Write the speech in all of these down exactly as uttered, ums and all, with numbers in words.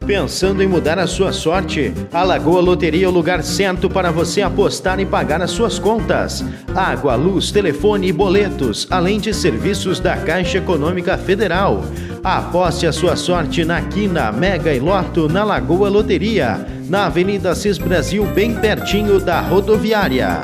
Pensando em mudar a sua sorte? A Lagoa Loteria é o lugar certo para você apostar e pagar as suas contas. Água, luz, telefone e boletos, além de serviços da Caixa Econômica Federal. Aposte a sua sorte na Quina, Mega e Loto na Lagoa Loteria, na Avenida Assis Brasil, bem pertinho da rodoviária.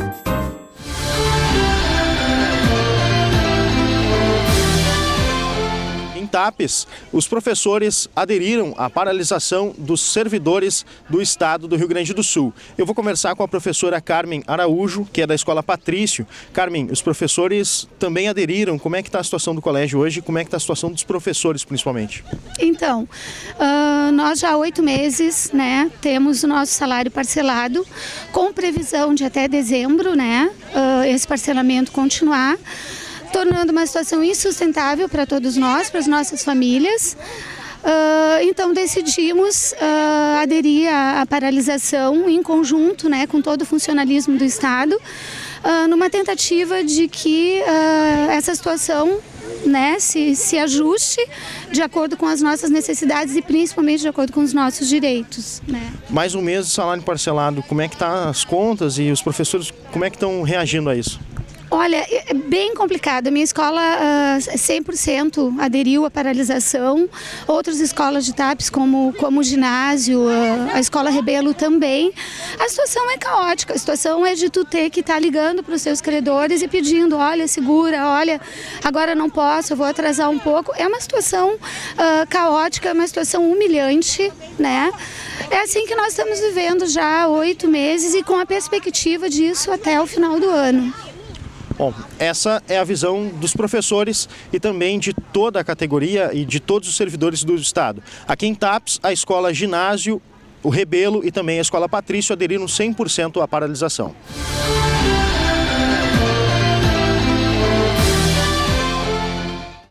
TAPES, os professores aderiram à paralisação dos servidores do estado do Rio Grande do Sul. Eu vou conversar com a professora Carmen Araújo, que é da Escola Patrício. Carmen, os professores também aderiram. Como é que está a situação do colégio hoje? Como é que está a situação dos professores, principalmente? Então, uh, nós já há oito meses, né, temos o nosso salário parcelado, com previsão de até dezembro, né, uh, esse parcelamento continuar, tornando uma situação insustentável para todos nós, para as nossas famílias. Uh, então decidimos uh, aderir à, à paralisação em conjunto, né, com todo o funcionalismo do Estado, uh, numa tentativa de que uh, essa situação, né, se, se ajuste de acordo com as nossas necessidades e principalmente de acordo com os nossos direitos, né. Mais um mês de salário parcelado, como é que estão as contas e os professores, como é que estão reagindo a isso? Olha, é bem complicado. A minha escola uh, cem por cento aderiu à paralisação. Outras escolas de TAPES, como, como o ginásio, uh, a Escola Rebelo também. A situação é caótica. A situação é de tu ter que estar tá ligando para os seus credores e pedindo, olha, segura, olha, agora não posso, eu vou atrasar um pouco. É uma situação uh, caótica, é uma situação humilhante, né? É assim que nós estamos vivendo já há oito meses e com a perspectiva disso até o final do ano. Bom, essa é a visão dos professores e também de toda a categoria e de todos os servidores do Estado. Aqui em TAPES, a Escola Ginásio, o Rebelo e também a Escola Patrício aderiram cem por cento à paralisação.